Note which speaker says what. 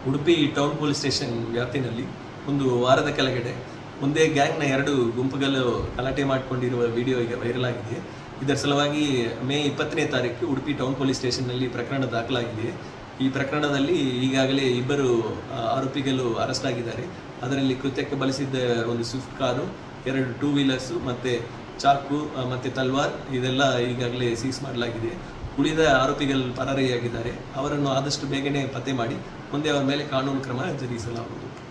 Speaker 1: Udupi town police station ವ್ಯಾಪ್ತಿನಲ್ಲಿ ಒಂದು ವಾರದ ಕೆಳಗಡೆ ಒಂದೇ ಗ್ಯಾಂಗ್ನ 2 ಗುಂಪುಗಳು ಗಲಾಟೆ ಮಾಡಿಕೊಂಡಿರುವ ವಿಡಿಯೋ ಈಗ ವೈರಲ್ ಆಗಿದೆ. ಇದರ ಸಲುವಾಗಿ ಮೇ 20ನೇ ತಾರೀಕು ಉಡುಪಿ ಟೌನ್ ಪೊಲೀಸ್ ಸ್ಟೇಷನ್ನಲ್ಲಿ ಪ್ರಕರಣ ದಾಖಲಾಗಿದೆ. ಈ ಪ್ರಕರಣದಲ್ಲಿ ಈಗಾಗಲೇ 2 ಆರೋಪಿಗಳು ಅರೆಸ್ಟ್ ಆಗಿದ್ದಾರೆ. ಅದರಲ್ಲಿ ಕೃತ್ಯಕ್ಕೆ ಬಳಸಿದ್ದ ಒಂದು ಸ್ವಿಫ್ಟ್ ಕಾರು, 2 ಟೂ ವೀಲರ್ಸು ಮತ್ತು ಚಾಕು ಮತ್ತು ತಲ್ವಾರ್ ಇದೆಲ್ಲ ಈಗಾಗಲೇ ಸೀಸ್ ಮಾಡಲಾಗಿದೆ. ಉಳಿದ ಆರೋಪಿಗಳು ಪರಾರಿಯಾಗಿದ್ದಾರೆ. ಅವರನ್ನು ಆದಷ್ಟು ಬೇಗನೆ ಪತ್ತೆ ಮಾಡಿ ಮುಂದೆ ಅವರ ಮೇಲೆ ಕಾನೂನು ಕ್ರಮ ಜರುಗಿಸಲಾಗುವುದು.